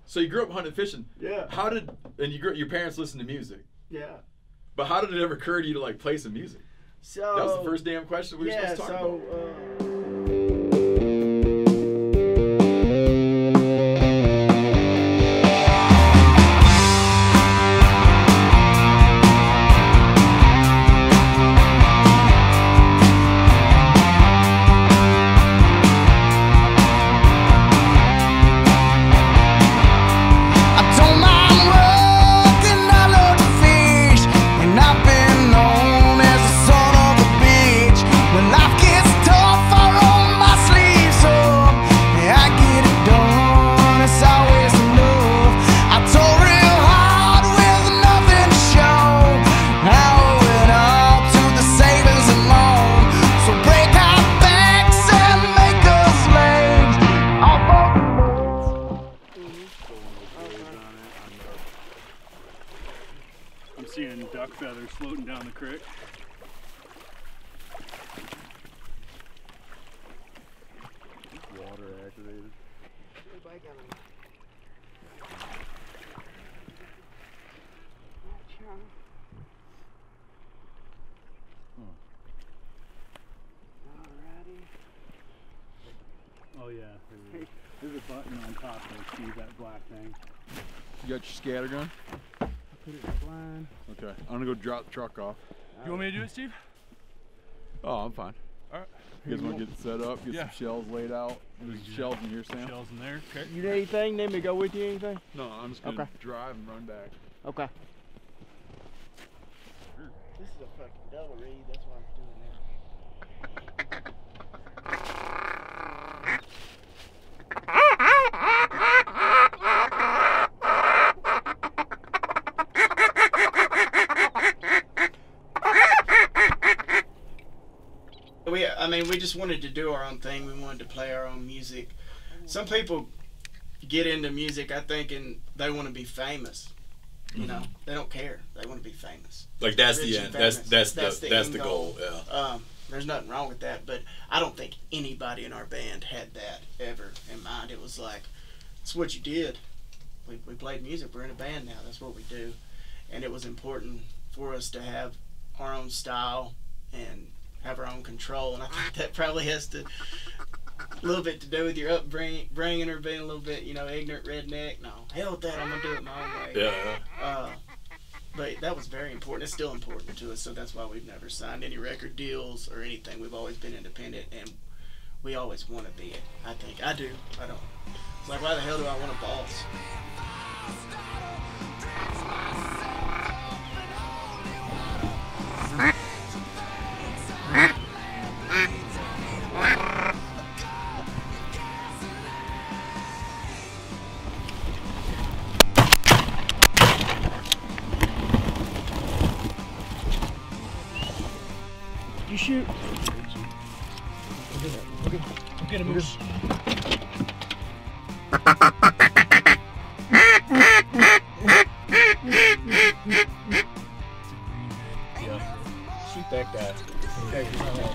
So you grew up hunting, fishing. Yeah. And your parents listened to music. Yeah. But how did it ever occur to you to like play some music? So that was the first damn question we were supposed to talk about. I'm seeing duck feathers floating down the creek. Water activated. Oh yeah, there's a button on top there, Steve, that black thing. You got your scatter gun? Put it in the blind. Okay, I'm gonna go drop the truck off. You want me to do it, Steve? Oh, I'm fine. Alright. You guys want to get it set up, get some shells laid out? There's shells in here, Sam. Shells in there. Okay. You need anything? Need me to go with you? Anything? No, I'm just gonna drive and run back. Okay. This is a fucking double reed. That's why I'm doing that. We just wanted to do our own thing. We wanted to play our own music. Some people get into music, I think, and they want to be famous. You know, they don't care. They want to be famous. Like that's the end. That's the goal. Yeah. There's nothing wrong with that, but I don't think anybody in our band had that ever in mind. It was like, it's what you did. We played music. We're in a band now. That's what we do. And it was important for us to have our own style and have our own control. And I think that probably has a little bit to do with your upbringing or being a little bit, ignorant redneck. No, hell with that. I'm going to do it my own way. Yeah. But that was very important. It's still important to us, so that's why we've never signed any record deals or anything. We've always been independent, and we always want to be it. I think. I do. I don't. It's like, why the hell do I want a boss? You shoot. Okay. Get him. Yeah. Shoot that guy. Okay.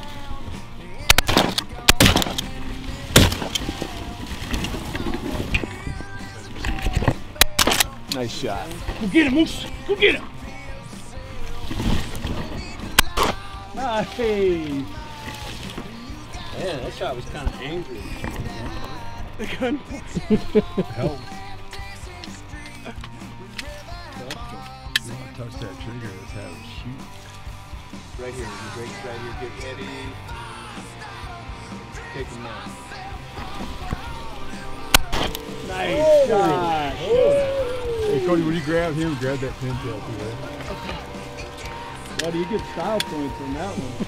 Nice shot. Go get him, Moose. Go get him. Nice. Yeah, that shot was kind of angry. The gun. Help. Touch that trigger. Let's have it shoot. Right here. You break right here. Get ready. Take him down. Nice shot. Oh. Hey, Cody, when you grab him, grab that pintail too, right? Okay. Buddy, you get style points on that one.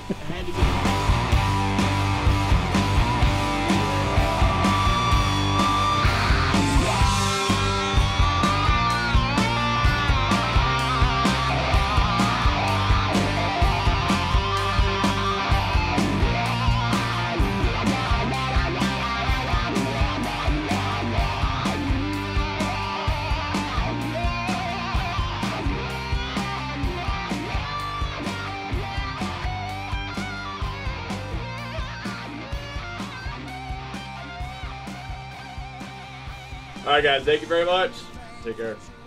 right, guys. Thank you very much. Take care.